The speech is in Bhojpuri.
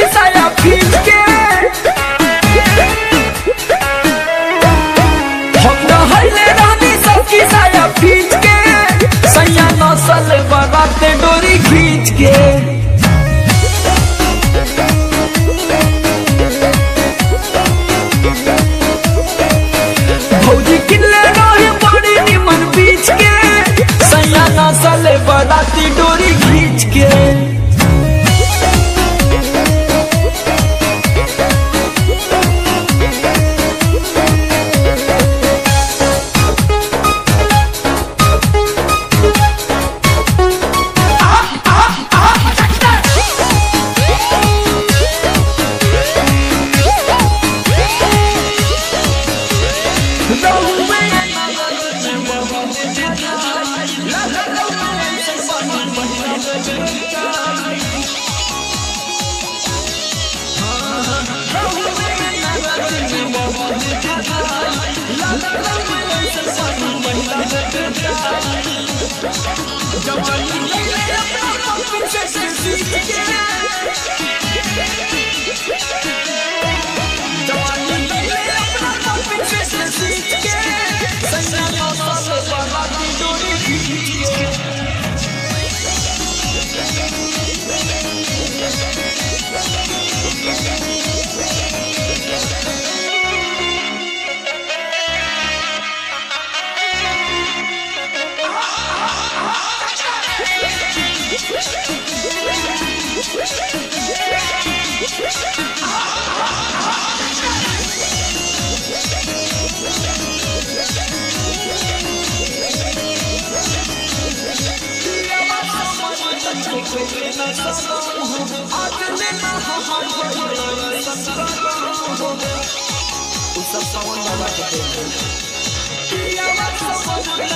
साया खींच के हम रहले रहनी सबकी साया खींच के सैया नसल बराते डोरी खींच के भौजी किले रहे बड़ी निमन बीच के सैया नसल बराती डोरी खींच के सब